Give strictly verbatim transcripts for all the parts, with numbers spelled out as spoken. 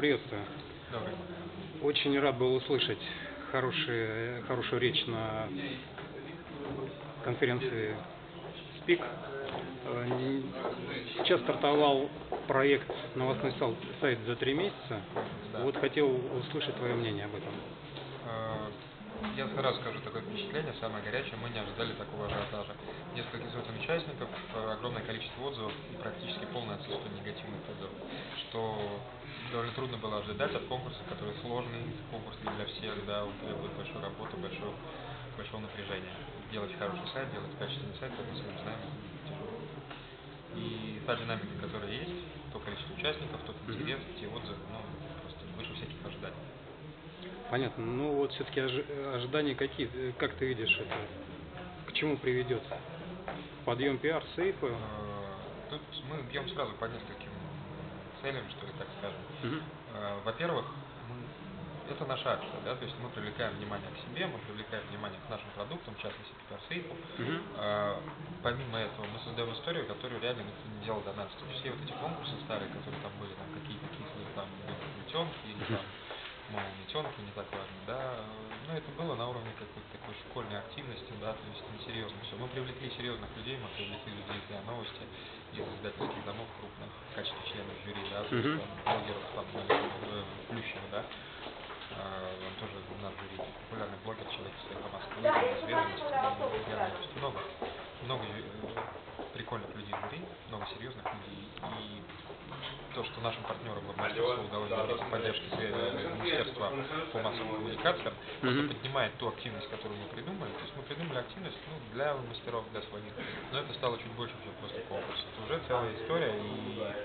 приветствую. Добрый. Очень рад был услышать хорошие, хорошую речь на конференции спик. Сейчас стартовал проект «Новостной сайт за три месяца». Да. Вот хотел услышать твое мнение об этом. Я сразу скажу, такое впечатление, самое горячее, мы не ожидали такого ажиотажа. Несколько сотен участников, огромное количество отзывов и практически полное отсутствие негативных отзывов, что довольно трудно было ожидать от конкурса, который сложный, конкурс не для всех, да, он требует большой работы, большого, большого напряжения. Делать хороший сайт, делать качественный сайт, как мы с вами знаем, тяжело. И та динамика, которая есть, то количество участников, тот интерес, те отзывы, ну, просто выше всяких ожиданий. Понятно. Ну вот все-таки ожидания какие? Как ты видишь это? К чему приведет? Подъем пиар, сейфа? Тут мы бьем сразу по нескольким целям, что ли, так скажем. Угу. Во-первых, мы... это наша акция, да, то есть мы привлекаем внимание к себе, мы привлекаем внимание к нашим продуктам, в частности, к пиар-сейфу. Угу. Помимо этого, мы создаем историю, которую реально никто не делал до нас. То есть все вот эти конкурсы старые, которые там были, там какие-то кислые, там, плетенки или там мол, метенки, не так важно, да, но это было на уровне какой-то такой школьной активности, да, то есть несерьезно все. Мы привлекли серьезных людей, мы привлекли людей из РИА Новости, из издательских домов крупных, в качестве членов жюри, да, то есть там, блогеров, там, Плющева, да, он тоже у нас жюри, популярный блогер, человек с информацией, известности, много, много прикольных людей в жюри, много серьезных людей, и то, что нашим партнерам в мастерству удалось добиться поддержки Министерства по массовым коммуникациям, mm-hmm. поднимает ту активность, которую мы придумали. То есть мы придумали активность ну, для мастеров, для своих. Но это стало чуть больше, чем просто конкурс. Это уже целая история и э,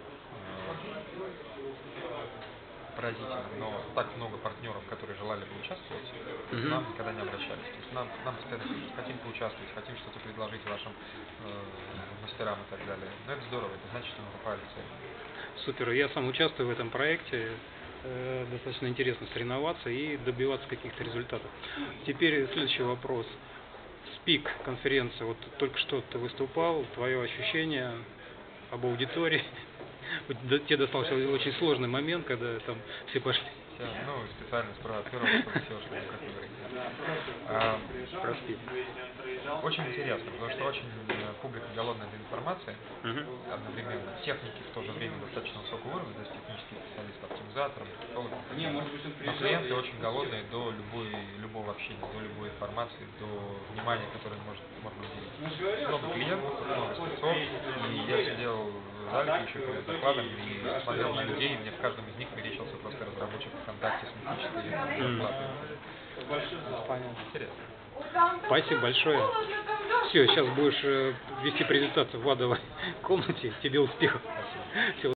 поразительно. Но так много партнеров, которые желали бы участвовать, mm-hmm. нам никогда не обращались. То есть нам, нам постоянно пишут, хотим поучаствовать, хотим что-то предложить вашим э, мастерам и так далее. Но это здорово, это значит, что мы попали в цель. Супер, я сам участвую в этом проекте, э, достаточно интересно соревноваться и добиваться каких-то результатов. Теперь следующий вопрос. спик конференция, вот только что ты выступал, твое ощущение об аудитории, тебе достался очень сложный момент, когда там все пошли. Все, ну, специально спровоцировал, чтобы все, что не хотел говорить. А, Прости. Очень интересно, потому что очень публика голодная до информации, uh-huh. одновременно техники в то же время достаточно высокого уровня, то есть технических специалистов, оптимизаторов, маркетологов. Но клиенты очень голодные до любой, любого общения, до любой информации, до внимания, которое может, можно уделить. Много клиентов, много спецов, и я сидел в зале еще перед докладом и смотрел на людей, и мне в каждом из них мерещился просто разработчик ВКонтакте с мифической зарплатой. Понятно. Интересно. Спасибо большое. Все, сейчас будешь вести презентацию в адовой комнате. Тебе успехов. Спасибо. Всего